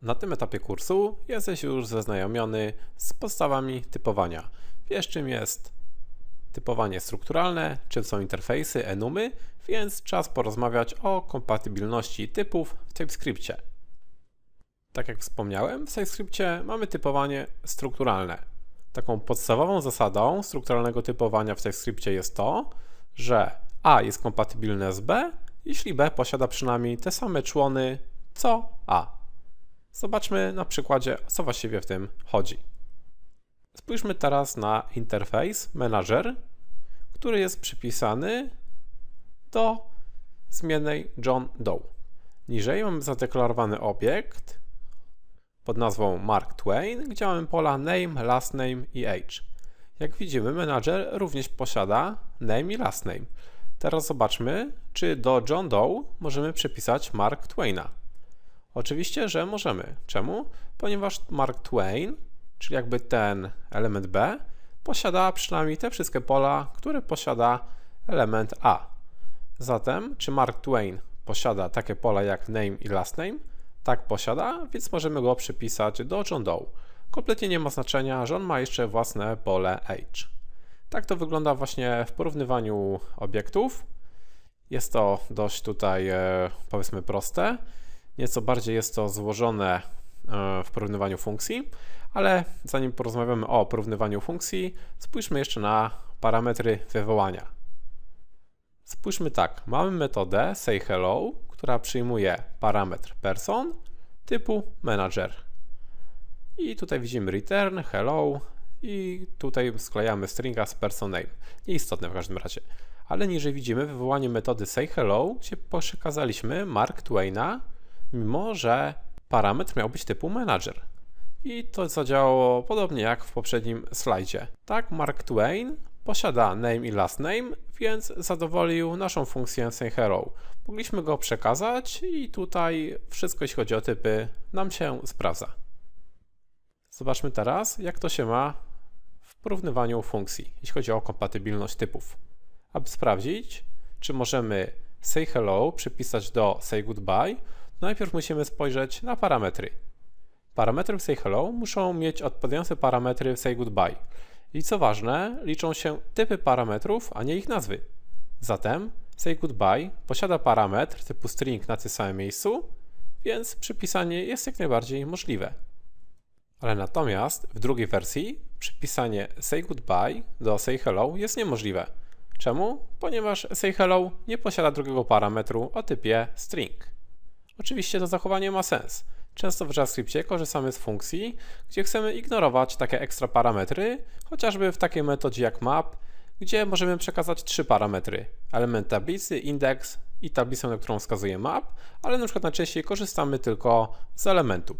Na tym etapie kursu jesteś już zaznajomiony z podstawami typowania. Wiesz, czym jest typowanie strukturalne, czym są interfejsy, enumy, więc czas porozmawiać o kompatybilności typów w TypeScriptie. Tak jak wspomniałem, w TypeScriptie mamy typowanie strukturalne. Taką podstawową zasadą strukturalnego typowania w TypeScriptie jest to, że A jest kompatybilne z B, jeśli B posiada przynajmniej te same człony co A. Zobaczmy na przykładzie, o co właściwie w tym chodzi. Spójrzmy teraz na interfejs Manager, który jest przypisany do zmiennej John Doe. Niżej mamy zadeklarowany obiekt pod nazwą Mark Twain, gdzie mamy pola name, last name i age. Jak widzimy, Manager również posiada name i last name. Teraz zobaczmy, czy do John Doe możemy przypisać Mark Twaina. Oczywiście, że możemy. Czemu? Ponieważ Mark Twain, czyli jakby ten element B, posiada przynajmniej te wszystkie pola, które posiada element A. Zatem, czy Mark Twain posiada takie pola jak name i last name? Tak, posiada, więc możemy go przypisać do John Doe. Kompletnie nie ma znaczenia, że on ma jeszcze własne pole age. Tak to wygląda właśnie w porównywaniu obiektów. Jest to dość tutaj, powiedzmy, proste. Nieco bardziej jest to złożone w porównywaniu funkcji, ale zanim porozmawiamy o porównywaniu funkcji, spójrzmy jeszcze na parametry wywołania. Spójrzmy tak, mamy metodę sayHello, która przyjmuje parametr person typu manager. I tutaj widzimy return, hello i tutaj sklejamy stringa z person name. Nieistotne w każdym razie. Ale niżej widzimy wywołanie metody sayHello, gdzie przekazaliśmy Mark Twaina, mimo że parametr miał być typu manager. I to zadziałało podobnie jak w poprzednim slajdzie. Tak, Mark Twain posiada name i last name, więc zadowolił naszą funkcję sayHello. Mogliśmy go przekazać i tutaj wszystko, jeśli chodzi o typy, nam się sprawdza. Zobaczmy teraz, jak to się ma w porównywaniu funkcji, jeśli chodzi o kompatybilność typów. Aby sprawdzić, czy możemy sayHello przypisać do sayGoodbye, najpierw musimy spojrzeć na parametry. Parametry w sayHello muszą mieć odpowiadające parametry w sayGoodbye. I co ważne, liczą się typy parametrów, a nie ich nazwy. Zatem sayGoodbye posiada parametr typu string na tym samym miejscu, więc przypisanie jest jak najbardziej możliwe. Ale natomiast w drugiej wersji przypisanie sayGoodbye do sayHello jest niemożliwe. Czemu? Ponieważ sayHello nie posiada drugiego parametru o typie string. Oczywiście to zachowanie ma sens. Często w JavaScriptie korzystamy z funkcji, gdzie chcemy ignorować takie ekstra parametry, chociażby w takiej metodzie jak map, gdzie możemy przekazać 3 parametry. Element tablicy, indeks i tablicę, na którą wskazuje map, ale na przykład najczęściej korzystamy tylko z elementu.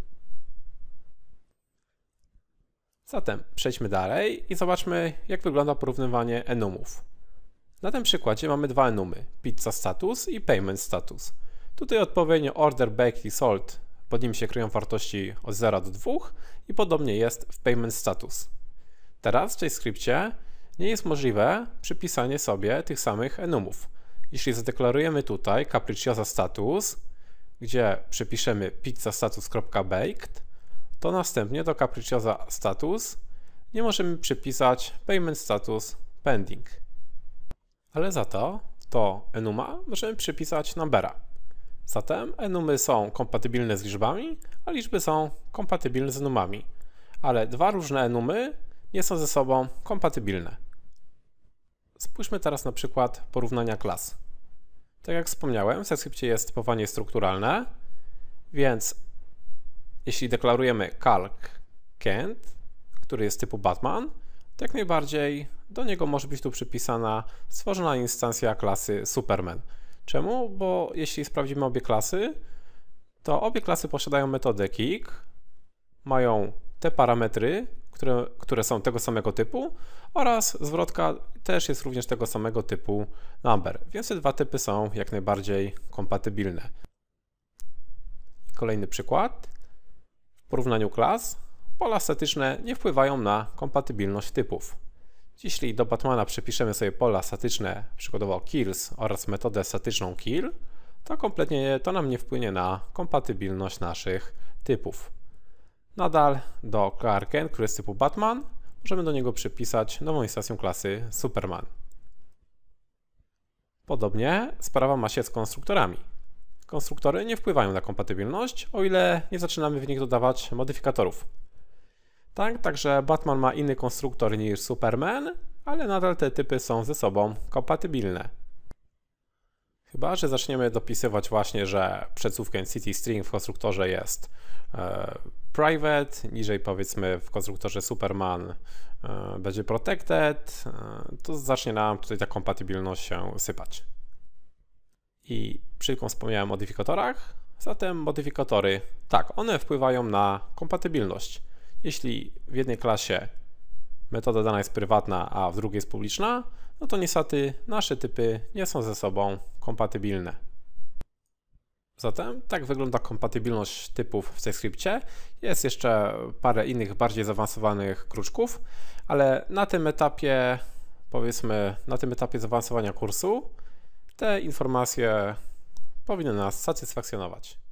Zatem przejdźmy dalej i zobaczmy, jak wygląda porównywanie enumów. Na tym przykładzie mamy dwa enumy, pizza status i payment status. Tutaj odpowiednio order, baked i sold, pod nim się kryją wartości od 0 do 2 i podobnie jest w payment status. Teraz w JavaScriptie nie jest możliwe przypisanie sobie tych samych enumów. Jeśli zadeklarujemy tutaj capricciosa status, gdzie przypiszemy pizza status.baked, to następnie do capricciosa status nie możemy przypisać payment status pending. Ale za to enuma możemy przypisać numbera. Zatem enumy są kompatybilne z liczbami, a liczby są kompatybilne z enumami. Ale dwa różne enumy nie są ze sobą kompatybilne. Spójrzmy teraz na przykład porównania klas. Tak jak wspomniałem, w TypeScriptie jest typowanie strukturalne, więc jeśli deklarujemy calc can't, który jest typu Batman, to jak najbardziej do niego może być tu przypisana stworzona instancja klasy Superman. Czemu? Bo jeśli sprawdzimy obie klasy, to obie klasy posiadają metodę kick, mają te parametry, które są tego samego typu oraz zwrotka też jest również tego samego typu number, więc te dwa typy są jak najbardziej kompatybilne. Kolejny przykład. W porównaniu klas pola statyczne nie wpływają na kompatybilność typów. Jeśli do Batmana przypiszemy sobie pola statyczne, przykładowo kills oraz metodę statyczną kill, to kompletnie to nam nie wpłynie na kompatybilność naszych typów. Nadal do Clarken, który jest typu Batman, możemy do niego przypisać nową instancję klasy Superman. Podobnie sprawa ma się z konstruktorami. Konstruktory nie wpływają na kompatybilność, o ile nie zaczynamy w nich dodawać modyfikatorów. Także Batman ma inny konstruktor niż Superman, ale nadal te typy są ze sobą kompatybilne. Chyba że zaczniemy dopisywać właśnie, że przedsłówkę entity string w konstruktorze jest private, niżej powiedzmy w konstruktorze Superman będzie protected, to zacznie nam tutaj ta kompatybilność się sypać. I przed chwilą wspomniałem o modyfikatorach, zatem modyfikatory, tak, one wpływają na kompatybilność. Jeśli w jednej klasie metoda dana jest prywatna, a w drugiej jest publiczna, no to niestety nasze typy nie są ze sobą kompatybilne. Zatem tak wygląda kompatybilność typów w TypeScriptie. Jest jeszcze parę innych bardziej zaawansowanych kruczków, ale na tym etapie, powiedzmy, na tym etapie zaawansowania kursu te informacje powinny nas satysfakcjonować.